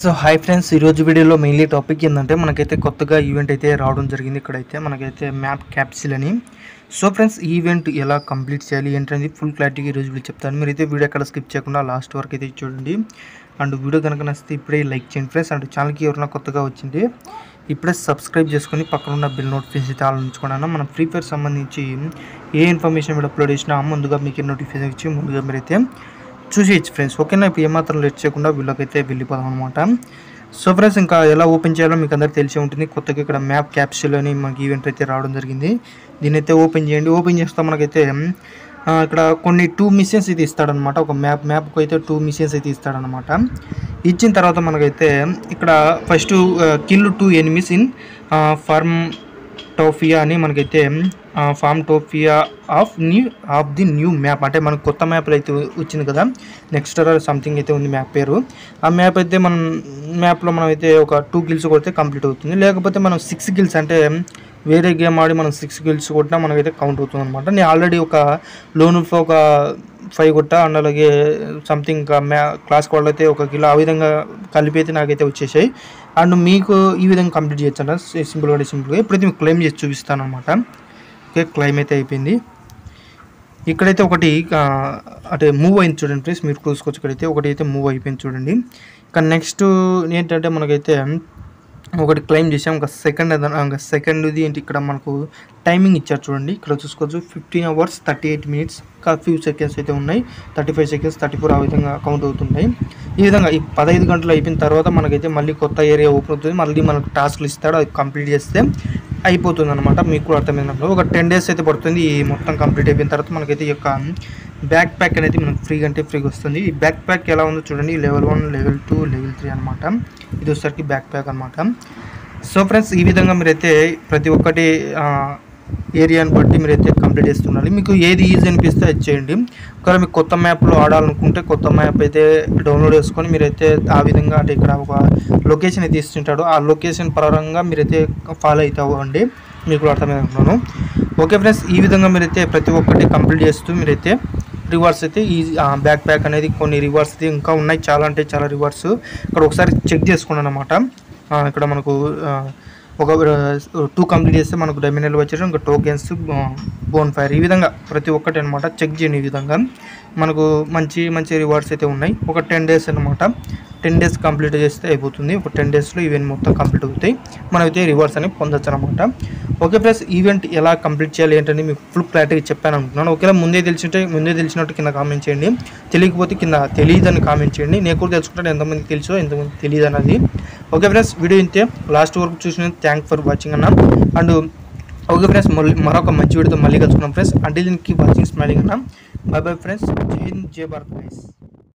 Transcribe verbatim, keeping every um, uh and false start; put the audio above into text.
So hi friends, ఈరోజు వీడియోలో mainly topic ఏంటంటే మనకైతే కొత్తగా ఈవెంట్ అయితే రావడం జరిగింది. ఇక్కడైతే మనకైతే మ్యాప్ క్యాప్సిల్ అని. సో ఫ్రెండ్స్, ఈ ఈవెంట్ ఎలా కంప్లీట్ చేయాలి ఏంటనేది ఫుల్ క్లారిటీగా ఈరోజు వీడియో చెప్తాను. మీరైతే వీడియో ఎక్కడ స్కిప్ చేయకుండా లాస్ట్ వరకు అయితే చూడండి. అండ్ వీడియో కనుక నచ్చితే ఇప్పుడే లైక్ చేయండి ఫ్రెండ్స్. అండ్ ఛానల్కి ఎవరైనా కొత్తగా వచ్చింది ఇప్పుడే సబ్స్క్రైబ్ చేసుకొని పక్కన ఉన్న బిల్ నోటిఫికేషన్ అయితే ఆల్ ఉంచుకోండి. మనం ఫ్రీ ఫైర్ సంబంధించి ఏ ఇన్ఫర్మేషన్ మీరు అప్లోడ్ చేసినా ముందుగా మీకు నోటిఫికేషన్ ఇచ్చి ముందుగా మీరైతే చూసేయచ్చు ఫ్రెండ్స్. ఓకేనా? ఇప్పుడు ఏమాత్రం లేట్ చేయకుండా వీళ్ళకైతే వెళ్ళిపోదాం అనమాట. సో ఫ్రెండ్స్, ఇంకా ఎలా ఓపెన్ చేయాలో మీకు అందరికీ తెలిసే ఉంటుంది. కొత్తగా ఇక్కడ మ్యాప్ క్యాప్సిల్ అని మనకి ఈవెంట్ అయితే రావడం జరిగింది. దీన్ని అయితే ఓపెన్ చేయండి. ఓపెన్ చేస్తే మనకైతే ఇక్కడ కొన్ని టూ మిషన్స్ అయితే ఇస్తాడనమాట. ఒక మ్యాప్ మ్యాప్కి అయితే టూ మిషన్స్ అయితే ఇస్తాడనమాట. ఇచ్చిన తర్వాత మనకైతే ఇక్కడ first kill two enemies in farm టోఫియా అని మనకైతే ఫార్మ్ టోఫియా of new of the new map అంటే మనకు కొత్త మ్యాప్లో అయితే వచ్చింది కదా, నెక్స్ట్ సంథింగ్ అయితే ఉంది మ్యాప్ పేరు. ఆ మ్యాప్ అయితే మనం మ్యాప్లో మనం అయితే ఒక టూ కిల్స్ కొడితే కంప్లీట్ అవుతుంది. లేకపోతే మనం సిక్స్ కిల్స్ అంటే వేరే గేమ్ ఆడి మనం సిక్స్ కిల్స్ కొట్టినా మనకైతే కౌంట్ అవుతుంది అనమాట. నేను ఆల్రెడీ ఒక లోన్ ఒక ఫైవ్ కొట్టా అండ్ అలాగే సంథింగ్ ఇంకా మ్యా క్లాస్ వాళ్ళు అయితే ఒక కిలో ఆ విధంగా కలిపి అయితే నాకైతే వచ్చేసాయి. అండ్ మీకు ఈ విధంగా కంప్లీట్ చేయొచ్చు అంట సింపుల్గా అంటే సింపుల్గా. ఇప్పుడైతే మీకు క్లెయిమ్ చేసి చూపిస్తాను అనమాట. ఓకే, క్లెయిమ్ అయితే అయిపోయింది. ఇక్కడైతే ఒకటి అంటే మూవ్ అయింది చూడండి ప్లీజ్, మీరు చూసుకోవచ్చు. ఇక్కడైతే ఒకటి అయితే మూవ్ అయిపోయింది చూడండి. ఇంకా నెక్స్ట్ ఏంటంటే మనకైతే ఒకటి క్లెయిమ్ చేసాం. ఇంకా సెకండ్ ఇంకా సెకండ్ది ఏంటి, ఇక్కడ మనకు టైమింగ్ ఇచ్చారు చూడండి. ఇక్కడ చూసుకోవచ్చు fifteen hours thirty eight minutes ఇంకా ఫ్యూ సెకండ్స్ అయితే ఉన్నాయి. Thirty five seconds thirty four ఆ విధంగా కౌంట్ అవుతుంటాయి. ఈ విధంగా ఈ పదహైదు గంటలు అయిపోయిన తర్వాత మనకైతే మళ్ళీ కొత్త ఏరియా ఓపెన్ అవుతుంది. మళ్ళీ మనకు టాస్క్లు ఇస్తాడు, అది కంప్లీట్ చేస్తే అయిపోతుంది అనమాట. మీకు కూడా అర్థమైనప్పుడు ఒక టెన్ డేస్ అయితే పడుతుంది. ఈ మొత్తం కంప్లీట్ అయిపోయిన తర్వాత మనకైతే ఈ యొక్క బ్యాక్ ప్యాక్ అనేది మనకు ఫ్రీగా అంటే ఫ్రీగా వస్తుంది. ఈ బ్యాక్ ప్యాక్ ఎలా ఉందో చూడండి. Level one level two level three అనమాట. ఇది వచ్చేసరికి బ్యాక్ ప్యాక్ అనమాట. సో ఫ్రెండ్స్, ఈ విధంగా మీరైతే ప్రతి ఒక్కటి ఏరియాని బట్టి మీరైతే కంప్లీట్ చేస్తున్నారు. మీకు ఏది ఈజీ అనిపిస్తే అది చేయండి. ఒకవేళ మీకు కొత్త మ్యాప్లో ఆడాలనుకుంటే కొత్త మ్యాప్ అయితే డౌన్లోడ్ చేసుకొని మీరైతే ఆ విధంగా అంటే ఇక్కడ ఒక లొకేషన్ అయితే ఇస్తుంటాడు. ఆ లొకేషన్ పరంగా మీరైతే ఫాలో అయితే అవ్వండి. మీకు అర్థమైనట్టున్నాను. ఓకే ఫ్రెండ్స్, ఈ విధంగా మీరైతే ప్రతి ఒక్కటి కంప్లీట్ చేస్తూ మీరైతే రివార్డ్స్ అయితే ఈ బ్యాక్ ప్యాక్ అనేది కొన్ని రివార్డ్స్ అయితే ఇంకా ఉన్నాయి, చాలా అంటే చాలా రివార్డ్స్. ఇక్కడ ఒకసారి చెక్ చేసుకున్నాను అనమాట. ఇక్కడ మనకు ఒక టూ కంప్లీట్ చేస్తే మనకు డైమండ్ వచ్చేసి ఇంకా టోకెన్స్ బోన్ ఫైర్ ఈ విధంగా ప్రతి ఒక్కటి అనమాట చెక్ చేయండి. ఈ విధంగా మనకు మంచి మంచి రివార్డ్స్ అయితే ఉన్నాయి. ఒక టెన్ డేస్ అనమాట. టెన్ డేస్ కంప్లీట్ చేస్తే అయిపోతుంది. ఒక టెన్ డేస్లో ఈవెంట్ మొత్తం కంప్లీట్ అవుతాయి. మనమైతే రివార్డ్స్ అని పొందొచ్చు అనమాట. ఓకే ప్లస్ ఈవెంట్ ఎలా కంప్లీట్ చేయాలి ఏంటని మీకు ఫుల్ క్లారిటీగా చెప్పాను అనుకుంటున్నాను. ఒకవేళ ముందే తెలిసింటే ముందే తెలిసినట్టు కింద కామెంట్ చేయండి. తెలియకపోతే కింద తెలియదని కామెంట్ చేయండి. నేను కూడా తెలుసుకుంటాను ఎంతమందికి తెలుసో ఎంతమంది తెలియదు అన్నది. ఓకే ఫ్రెండ్స్, వీడియో ఇంతే లాస్ట్ వరకు చూసిన థ్యాంక్ ఫర్ వాచింగ్ అన్న. అండ్ ఓకే ఫ్రెండ్స్, మళ్ళీ మరొక మంచి వీడియోతో మళ్ళీ కలుసుకున్నాం ఫ్రెండ్స్. అంటే దీనికి వాచింగ్ స్మైలింగ్ అన్న. Bye bye friends. Jai Hind, జై భారత్ ఫ్రెండ్స్.